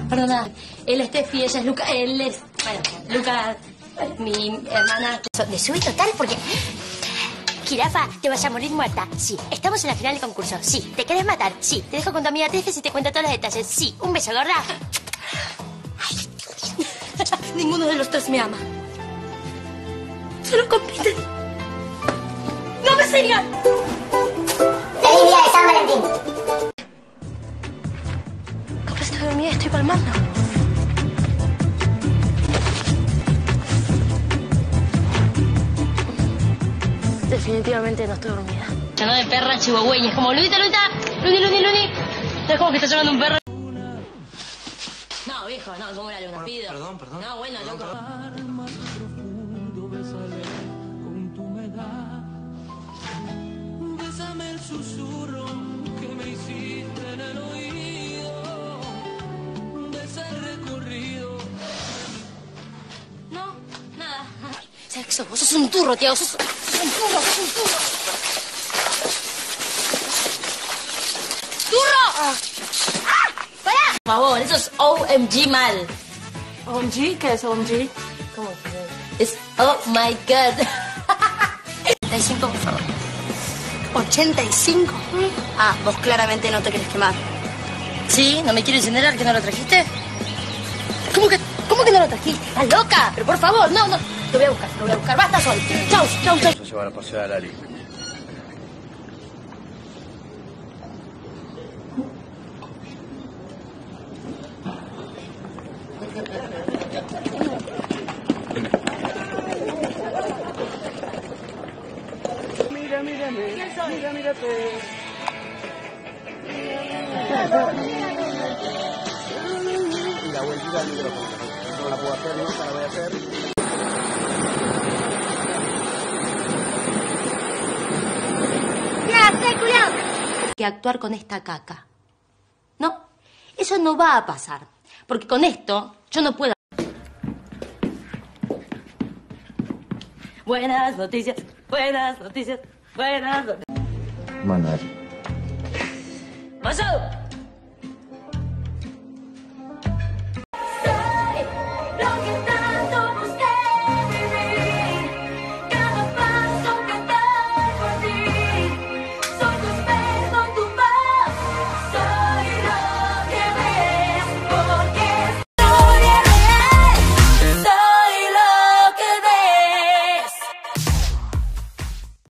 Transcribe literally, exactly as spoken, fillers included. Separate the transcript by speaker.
Speaker 1: Perdona, él es Steffi, ella es Luca, él es... Bueno, Luca, mi hermana.
Speaker 2: De subir total porque... Jirafa, te vas a morir muerta. Sí. Estamos en la final del concurso. Sí. ¿Te querés matar? Sí. Te dejo con tu amiga Tefe si te cuento todos los detalles. Sí. Un beso, gorda.
Speaker 1: Ninguno de los tres me ama. Solo compiten. ¡No me sigan!
Speaker 2: ¡Feliz día de San Valentín!
Speaker 1: Capaz estoy dormida y estoy palmando. Definitivamente no estoy dormida. Llenó de perra chihuahueña. Es como, Lunita, Lunita, Luni, Luni, Luni. Es como que está llamando un perro. No, viejo, no, ¿cómo era Luna?
Speaker 3: Por,
Speaker 1: Pido.
Speaker 3: Perdón, perdón.
Speaker 1: No, bueno,
Speaker 3: perdón,
Speaker 1: loco.
Speaker 3: Perdón.
Speaker 4: Más profundo, bésale con tu humedad. Bésame el susurro que me hiciste en el oído. Besa el recorrido.
Speaker 1: No, nada. Sexo, vos sos un turro, Tiago. Sos, sos un turro, sos un turro. ¡Turro! ¡Ah! ¡Pará! Por favor, eso es O M G mal.
Speaker 5: ¿O M G? ¿Qué es O M G?
Speaker 1: ¿Cómo que es? Oh my God. ochenta y cinco, por favor.
Speaker 5: ¿ochenta y cinco? Ah, vos claramente no te querés quemar.
Speaker 1: ¿Sí? ¿No me quieres incinerar que no lo trajiste? ¿Cómo que, cómo que no lo trajiste? ¿Estás loca? Pero por favor, no, no. Lo voy a buscar, lo voy a buscar. Basta, Sol. Chau, chau, chau.
Speaker 3: Vamos a llevar a pasear a Lali.
Speaker 4: Mira, mírame, mira, mírate.
Speaker 3: Y la vueltita al micrófono. No la puedo hacer, nunca la voy a hacer.
Speaker 1: Que actuar con esta caca. No, eso no va a pasar. Porque con esto yo no puedo. Buenas noticias, buenas noticias, buenas noticias.
Speaker 3: Manuel.
Speaker 1: ¡Pasado!